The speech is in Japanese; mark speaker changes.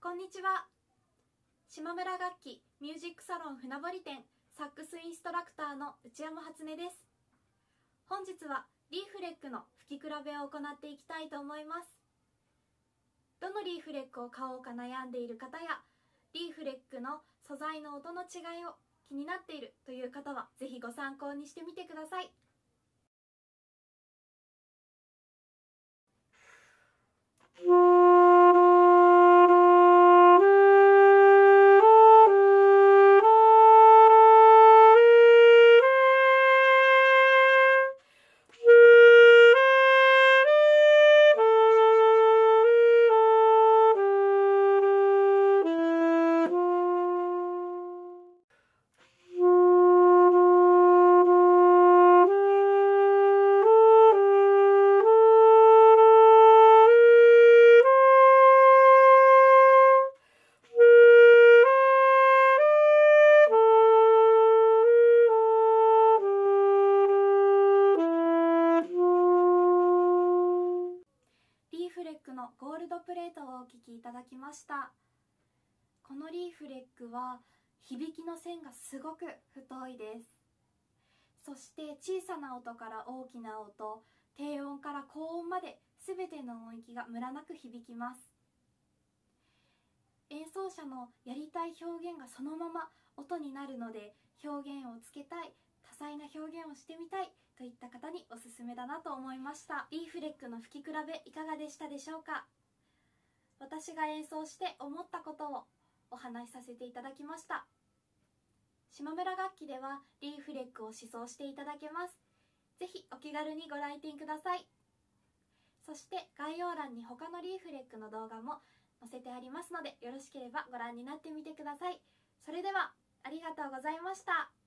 Speaker 1: こんにちは。島村楽器ミュージックサロン船堀店サックスインストラクターの内山初音です。本日はリーフレックの吹き比べを行っていきたいと思います。どのリーフレックを買おうか悩んでいる方や、リーフレックの素材の音の違いを気になっているという方はぜひご参考にしてみてください。リーフレックのゴールドプレートをお聴きいただきました。このリーフレックは響きの線がすごく太いです。そして小さな音から大きな音、低音から高音まで全ての音域がムラなく響きます。演奏者のやりたい表現がそのまま音になるので、表現をつけたい、多彩な表現をしてみたいといった方におすすめだなと思いました。リーフレックの吹き比べいかがでしたでしょうか。私が演奏して思ったことをお話しさせていただきました。島村楽器ではリーフレックを試奏していただけます。ぜひお気軽にご来店ください。そして概要欄に他のリーフレックの動画も載せてありますので、よろしければご覧になってみてください。それではありがとうございました。